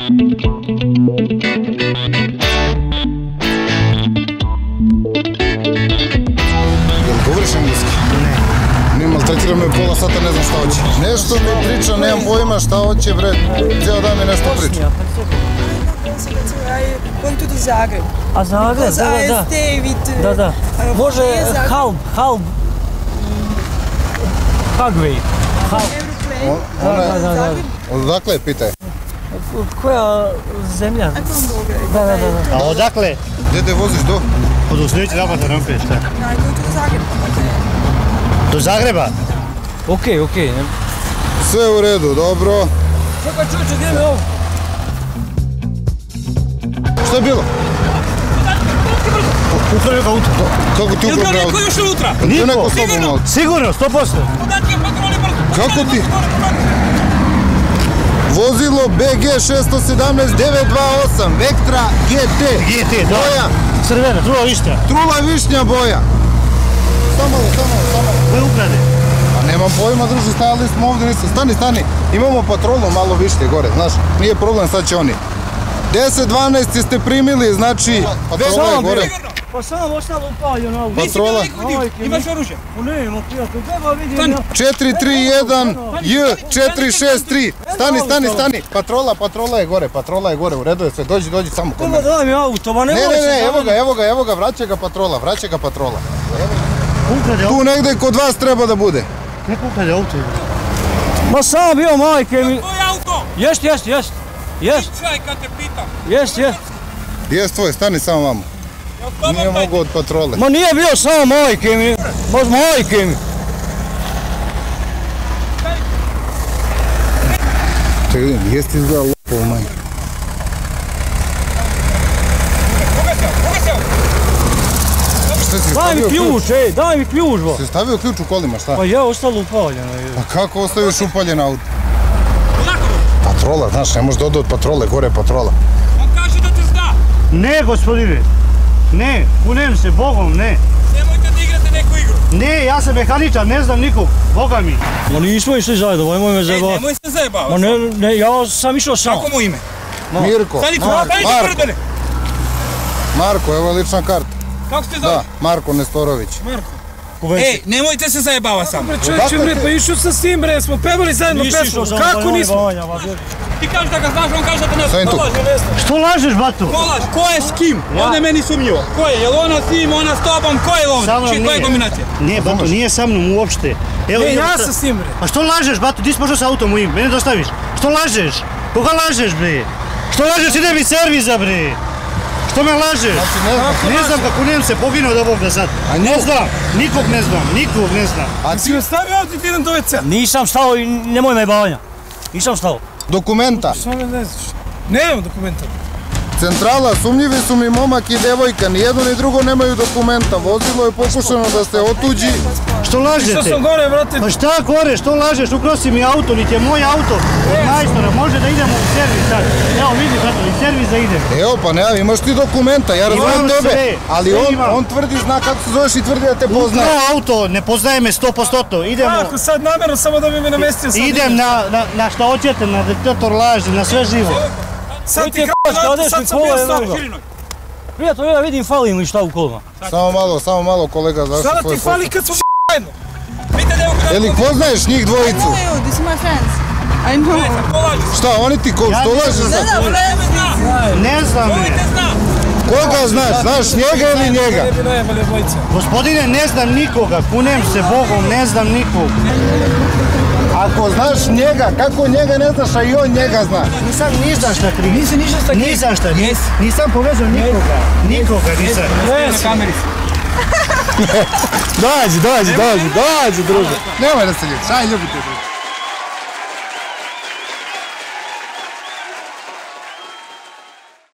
Govoriš engleski? Ne. Ne maltretira me pola sata, ne znam šta hoće. Nešto mi priča, nemam pojma šta hoće, bre. Cijel dan mi nešto priča. Going to Zagreb. A Zagreb, da. Da. Može halb. Hagway. Da. Odakle, pitaj? Koja zemlja? Da. A odakle? Gdje voziš do? Od uslijeći zapadne rampe, šta? I go to Zagreb. Do Zagreba? Okej. Sve u redu, dobro. Čekaj, gdje mi ovo? Šta je bilo? Ukrao ga auto. Kako ti ukrao auto? Neko još unutra? Niko. Sigurno, 100%. Kako ti? Vozilo BG 617 928 Vectra GT. Boja? Crvena, trula višnja. Trula višnja boja. Samo. Koje ukrade? A nemam pojma, druži, stajali smo ovdje, stani. Imamo patrolu malo više gore, znaš, nije problem, sad će oni. 10-12 ste primili, znači, patrola je gore. Pa sam ostalo upaljeno auto. Patrola. Imaš oružje? Ne, imam prijatelj, treba vidim ja. 431 J463. Stani. Patrola je gore, u redu je sve, dođi samo kod mene. Daj mi auto, ma ne može se. Ne, evo ga, vraća ga patrola. Ukrade auto. Tu negdje kod vas treba da bude. Neko ukrade auto. Ma sam bio, majke mi. Tvoj auto! Jest. Čaj kad te pitam. Jest. Gdje tvoj, stani samo vamo. Nije mogo od patrole. Ma nije bio sam, majke mi. Čekaj, gdje si izgleda lopov, majke? Daj mi ključ, bo. Si stavio ključ u kolima, šta? Pa ja ostalo upaljeno. Pa kako ostaviš upaljen auto? Patrola, znaš, ne možeš da ode od patrole, gore je patrola. On kaže da te zna. Ne, gospodine. Ne, kunem se, Bogom, ne. Nemojte da igrate neku igru. Ne, ja sam mehaničar, ne znam nikog, Boga mi. Ma nismo išli zajedno, nemoj me zajebavati. Nemoj se zajebavati. Ma ne, ja sam išao sam. Kako mu ime? Mirko. Stani. Marko, evo je lična karta. Kako ste zove? Da, Marko Nestorović. Ej, nemojte se zajebavati sam. Čovječe bre, pa išao sam s tim bre, smo pevali zajedno pesmu, kako nismo? Ti kažeš da ga znaš, on kaže da te ne Stajem tu. Što lažeš, bato? Ko je s kim? Ovdje meni sumnjivo. Ko je? Jel ona s njim, ona s tobom? Ko je ovdje? Koja je kombinacija? Ne, bato, nije sa mnom uopšte. Ne, ja sam s tim bre. A što lažeš, bato, ti si pošao sa autom mojim, mene dostaviš. Što lažeš? Koga lažeš, bre? Što lažeš, idem iz serviza, bre? Što me lažeš? Ne znam kako nem se poginuo od ovoga sad. Ne znam, nikog ne znam. A si me stavio ovdje ti idem do WC-a? Nisam stao i nemoj me bavanja. Nisam stao. Dokumenta. Što me ne znaš? Nemam dokumenta. Centrala, sumnjivi su mi momak i devojka, ni jedno ni drugo nemaju dokumenta. Vozilo je pokušano da se otuđi. Što lažete? Što sam gore, brate? Pa šta gore, što lažeš? Ukrao si mi auto, niti je moj auto od majstora, može da idemo u servis sad. Evo vidi, brate, iz servisa idem. Evo pa ne, imaš ti dokumenta, ja razumijem tebe, ali on tvrdi, zna kako se zoveš i tvrdi da te poznaje. Ukrao auto, ne poznaje me 100%, idemo. Kako sad namjerno samo da bi me namestio sad? Idem na šta hoćete, na detektor laži, na sve živo. Sad ti kraći, sad sam bio stari. Prijatelj, ja vidim fali mi šta u kolima. Samo malo kolega, zašto Sada tvoj ti fali kad smo zajedno. Jel ih poznaješ njih dvojicu? I know you, these are my friends. I know. Šta, oni ti što lažeš za to? Ne znam me. Koga znaš? Znaš njega ili njega? Gospodine, ne znam nikoga, kunem se Bogom, ne znam nikog. Ako znaš njega, kako njega ne znaš, a i on njega zna? Nisam ništa šta kriv. Nisi ništa šta kriv? Nisam šta, nisam povezao nikoga. Nikoga nisam. Na kameri si. Dođi, druže. Nemoj da se ljubiš, aj ljubite.